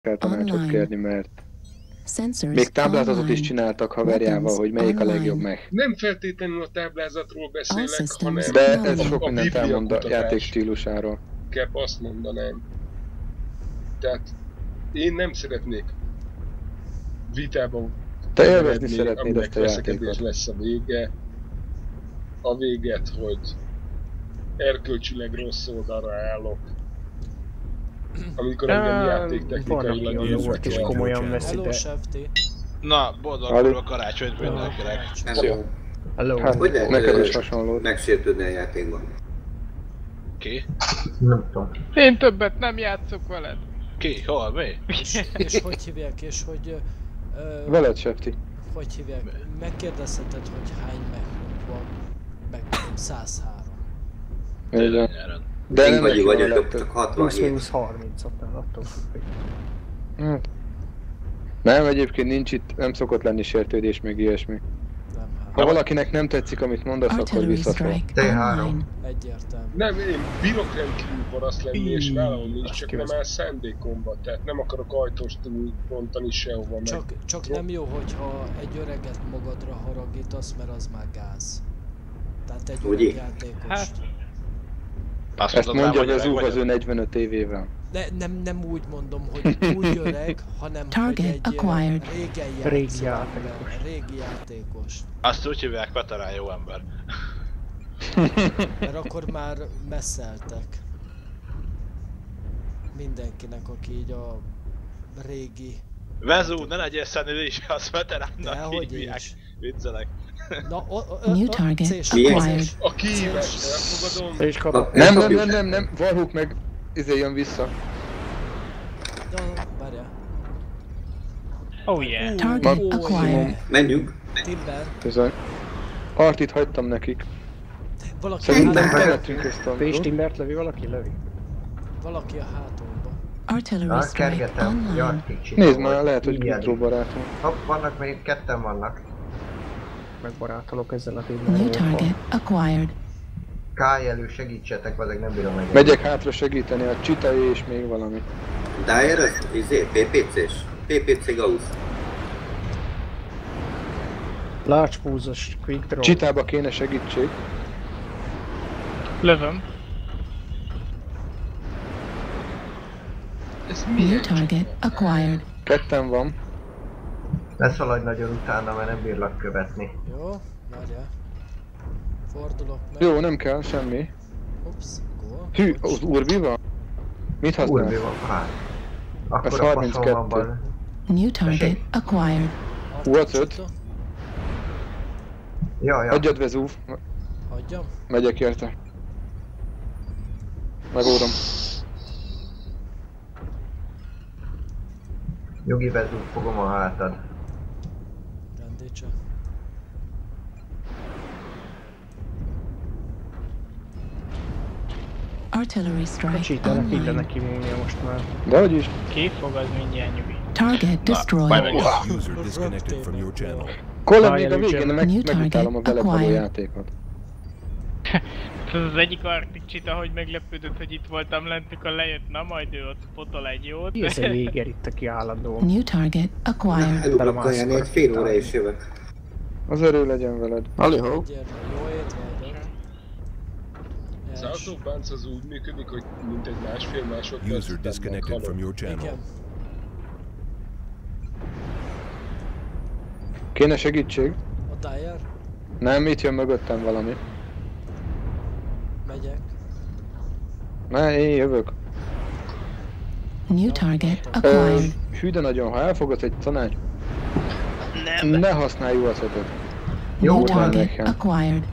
kell tanácsot kérni, mert Sensors még táblázatot online. is csináltak haverjával, hogy melyik a legjobb meg. Nem feltétlenül a táblázatról beszélek, hanem De ez sok a mindent elmond a bibliakutatás. játék stílusáról. Inkább azt mondanám. Tehát én nem szeretnék vitában Te élvezni keveredni, szeretnéd aminek ezt a veszekedés játékot. lesz a vége. A véget, hogy erkölcsileg rossz oldalra állok. Amikor engem játéktechnikailag Vannak is komolyan veszi, Hello, de... Sefti. Na, boldog karácsonyt mindenkinek. Jó. Hello. Hát, Hogy lehet neked is hasonló. megsértődni a játékban? Ki? Nem tudom. Én többet nem játszok veled. Ki? Hol? Mi? És hogy hívják, és hogy... Veled, Sefti. Hogy hívják? Megkérdezheted, hogy hány meg van. Meg 103. Igen. De Én nem neki vagyok, van a csak legtöbb. 67. 20-30-at attól függ. Hát. Nem, egyébként nincs itt, nem szokott lenni sértődés, meg ilyesmi. Nem, Ha valakinek nem tetszik, amit mondasz, akkor Artillery visszaszól. strike online. egyértelmű. Nem, én bírok rendkívül paraszt lenni és vállalni is, csak nem kiveszem. áll szándékomba. Tehát nem akarok ajtóst rontani sehova meg. Csak nem jó, hogyha egy öreget magadra haragítasz, mert az már gáz. Tehát egy Ugye? öreg játékost. Hát. Azt Ezt mondod, mondja hogy az öreg az ő vagy? 45 évével. Nem úgy mondom, hogy úgy öreg, hanem Target hogy egy acquired. régen Régi játszott játékos. ember, régi játékos. Azt úgy hívják, veterán jó ember. Mert akkor már messzeltek. Mindenkinek, aki így a régi... Vezú, ne legyél szenil is, azt veteránnak Dehogy hívják. is. Viccelek. Na, New target C-s. acquired. A kihívást elfogadom. Te is kapod. Nem, Varhuk meg jön vissza. Várjál. Oh yeah. Target Ó, acquired. Menjünk. Timber. Bizony. Artit hagytam nekik. Valaki Szerintem a vezetünk ezt a... T-s Timbert lövi valaki? Lövi. Valaki a hátunkba. Artillery strike Kergetem, online. Jartik csinál. Nézd már, lehet, hogy Így Gutro barátunk. Hopp, vannak még ketten vannak. Megbarátolok ezzel a New Timberrel. target acquired. Káj elő, segítsetek, azok nem bírom meg. Megyek hátra segíteni, a Csitai és még valami. Dyer az, PPC-s. PPC Gauss. Large pulse-os quick draw. Csitába kéne segítség. Lövöm. Ez New milyen target acquired. Ketten van. Ne szaladj nagyon utána, mert nem bírlak követni. Jó, várjál. Fordulok meg. Jó, nem kell, semmi. Ups, go. Hű, az Urbi van? Mit Úr, mi használsz? van? Hát. Akkor Ez a faszom 32. van benne. New target acquired. What's it? Csita. Ja. Adjad Vezúv. Hagyjam. Megyek érte. Megórom. Nyugi vezúg, fogom a hátad. Rendítse. Artillery A strike cheaternek online. mindennek immunja most már. Dehogy is. Ki fog az mindjárt nyugi. Target destroyed. User disconnected from your channel. Kolla még a végén New megutálom a target veled való acquired. játékot. Ez az egyik Arctic csita, hogy meglepődött, hogy itt voltam lent, akkor lejött, na majd ő ott fotol egy jót. Mi ez a Jéger itt, aki állandó? New target acquired. Elblokkolni egy fél óra és jövök. Az erő legyen veled. Alihó. Egyértelmű. Jó étvágyat. Az autópánc az úgy működik, hogy mint egy másfél másodperc User után disconnected meghalok. from your channel. Igen. Kéne segítség? A Dyer. Nem, itt jön mögöttem valami. Megyek. Ne, én jövök. New target acquired. Hű, de nagyon, ha elfogod egy tanács, Nem. ne használj UAZ-öt. New van target nekem. acquired.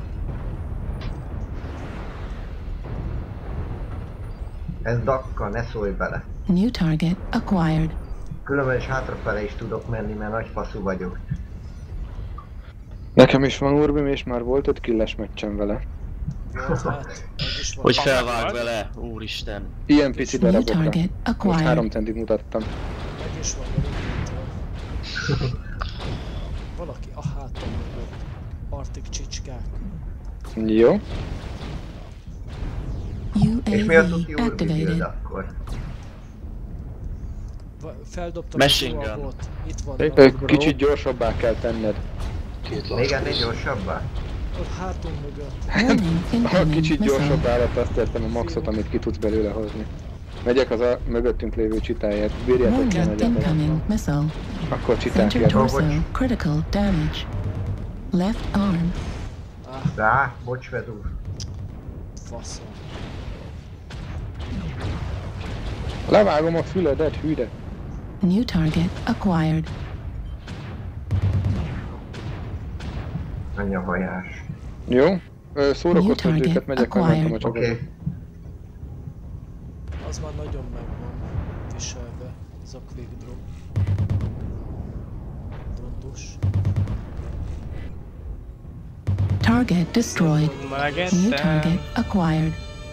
Ez dakka, ne szólj bele. New target acquired. Különben is hátrafele is tudok menni, mert nagy faszú vagyok. Nekem is van Urbim, és már volt 5 killes meccsem vele. Jó, hát. Meg is van. Hogy felvág vele, úristen. Ilyen pici New darabokra. target Most acquired. 3 centit mutattam. Meg is van velünk. Valaki a hátam mögött. Arctic csicskák. Jó. És mi a UAV tuti Urbi build activated. akkor? Feldobtam Machine a gun. suabot. Itt van. Kicsit gyorsabbá kell tenned. Még ennél gyorsabbá? Ott hátunk mögött. Warning, Ha incoming kicsit missile. gyorsabb állat, azt értem a maxot, amit ki tudsz belőle hozni. Megyek az a mögöttünk lévő csitáját. Bírjátok ki, Warning, nagyjából. incoming missile. Akkor csiták Center jön. torso, critical damage. Left arm, Rá, bocs vedúr. Faszom. Levágom a füledet, hűde. new target acquired. Anyahajás. Jó? New Szórakoztatj őket, target megyek meg a acquired. csapatba. Oké. Az már nagyon meg van viselve. Ez a quick drop. Drontus. Target destroyed. New target acquired.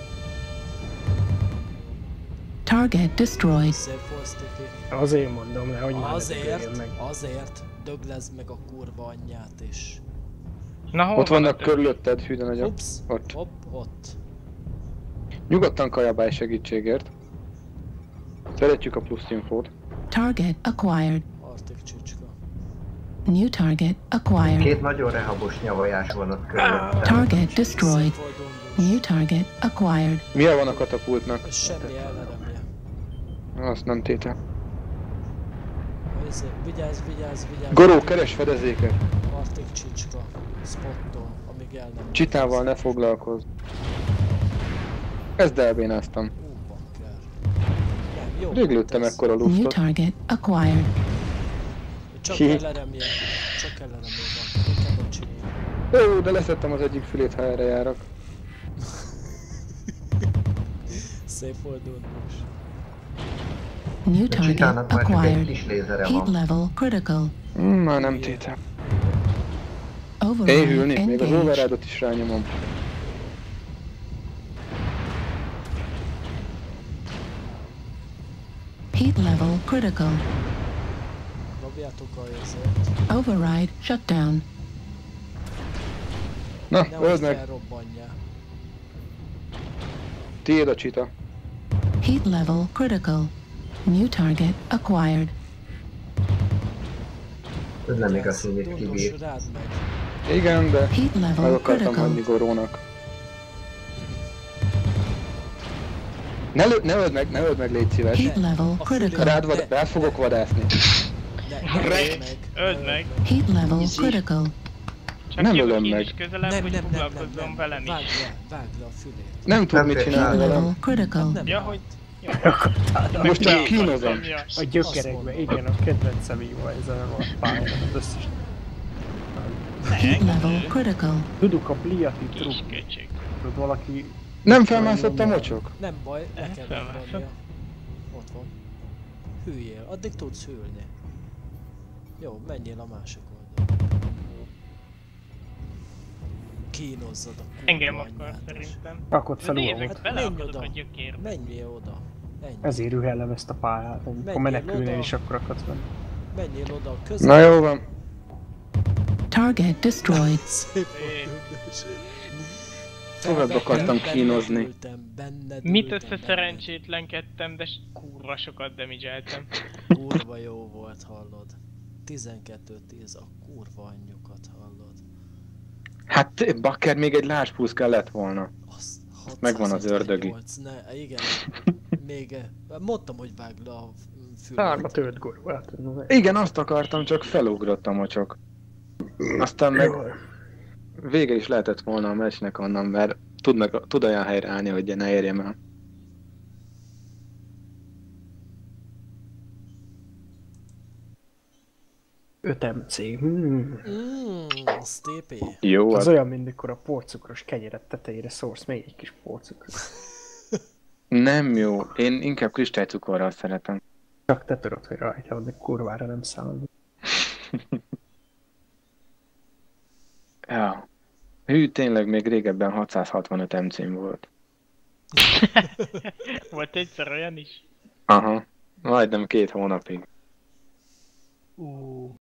Target destroyed. Szép volt, Sticky. Azért mondom le, hogy Azért döglezd meg a kurva anyját is. Na, hol Ott van vannak a többi? körülötted, hűde nagyon. Ups, Ott. hopp, ott. Nyugodtan kajabálj segítségért. Szeretjük a plusz infót. Target acquired. Arctic csicska. New target acquired. Két nagyon rehabos nyavajás van ott körülöttem. Target destroyed. Szép volt, Dondus. New target acquired. Milyen van a katapultnak? Semmi elleremje. Azt nem tétel. Vigyázz. Goró, keres fedezéket! Arctic csicska. Spottól, amíg el nem... Csitával ne foglalkozz. Ezt elbénáztam. Bakker. Nem, jó. Rég lőttem ekkora New luftot. target acquired. Csak Hi. elleremje. Csak elleremje van. Inkább a csinálja. Ó, de leszettem az egyik fülét, ha erre járok. Szép volt, Dondus. New A target csitának már csak egy acquired. kis lézere Heat van. level critical. Már nem tétel. Override Éhülni, még az engaged. override-ot is rányomom. Heat level critical. Dobjátok a ezért. Override shutdown. Na, Nehogy öld meg! felrobbanjál. Tiéd a csita. Heat level critical. New target acquired. Ez nem igaz, Vigyázz, hogy mit Dondus, kibír. rád meg. Igen, de Heat meg level akartam critical. hagyni Gorónak. Ne öld meg, légy szíves. Heat level critical. Rád fogok vadászni. Öld meg! Heat level critical. Csak Nem jövök ölöm én meg. is közelebb, hogy foglalkozzon velem is. Vágd le a fülét. Nem tud mit Heat csinálni velem. level critical. Ja, hogy... Most csak kínozom. A gyökerekbe, igen, a kedvencem így van ez a pályán, az összes. Heat level critical. Tudok a pliati Kis trukk. köcsög. Tudod, valaki... Nem felmászott a mocsok? Nem baj, le kell felmászom. vennie. Ott van. Hűljél, addig tudsz hűlni. Jó, menjél a másik oldalra. Kínozzad a kurva Engem akar anyját is. szerintem. Rakott fel Nézzük, uramot. bele Menj akadok oda. a gyökérbe. Menjél oda. Ennyi. Ezért rühellem ezt a pályát, amikor Menjél menekülnél oda. is akkor akadsz benne. Menjél oda a közé. Na jó van. Target destroyed. Szép volt. Tovább akartam kínozni. Mit összeszerencsétlenkedtem, de kurva sokat damage-eltem. Kurva jó volt, hallod. 12-10, a kurva anyjukat hallod. Hát, bakker, még egy láspúsz kellett volna. Azt Megvan az ördögi. 658, ne, igen. Még, mondtam, hogy vágd le a fület. 3-5 gól, hát... Igen, azt akartam, csak felugrott a mocsok. Aztán meg vége is lehetett volna a meccsnek onnan, mert tud olyan helyre állni, hogy ne érjem el. MC. Sztépé. Jó, Az az olyan, mint mikor a porcukros kenyeret tetejére szórsz még egy kis porcukros. nem jó. Én inkább kristálycukorral szeretem. Csak te tudod, hogy rajta van, de kurvára nem számol. Ja. Hű, tényleg még régebben 665 MC-m volt. Volt egyszer olyan is? Aha. Majdnem 2 hónapig.